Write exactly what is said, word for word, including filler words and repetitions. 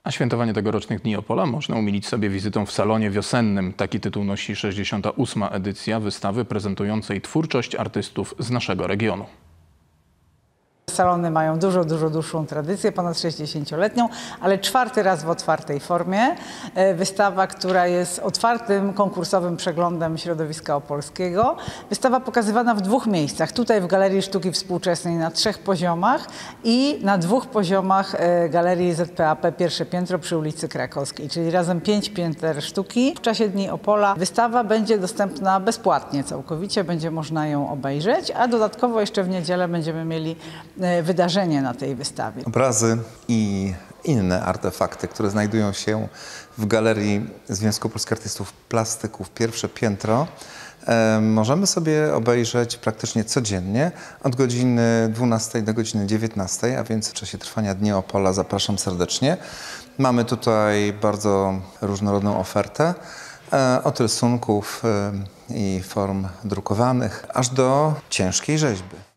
A świętowanie tegorocznych Dni Opola można umilić sobie wizytą w salonie wiosennym. Taki tytuł nosi sześćdziesiąta ósma edycja wystawy prezentującej twórczość artystów z naszego regionu. Salony mają dużo, dużo dłuższą tradycję, ponad sześćdziesięcioletnią, ale czwarty raz w otwartej formie. Wystawa, która jest otwartym, konkursowym przeglądem środowiska opolskiego. Wystawa pokazywana w dwóch miejscach. Tutaj w Galerii Sztuki Współczesnej na trzech poziomach i na dwóch poziomach Galerii Z P A P pierwsze piętro przy ulicy Krakowskiej, czyli razem pięć pięter sztuki. W czasie Dni Opola wystawa będzie dostępna bezpłatnie całkowicie, będzie można ją obejrzeć, a dodatkowo jeszcze w niedzielę będziemy mieli wydarzenie na tej wystawie. Obrazy i inne artefakty, które znajdują się w Galerii Związku Polskich Artystów Plastyków pierwsze piętro, e, możemy sobie obejrzeć praktycznie codziennie od godziny dwunastej do godziny dziewiętnastej, a więc w czasie trwania Dni Opola zapraszam serdecznie. Mamy tutaj bardzo różnorodną ofertę e, od rysunków e, i form drukowanych, aż do ciężkiej rzeźby.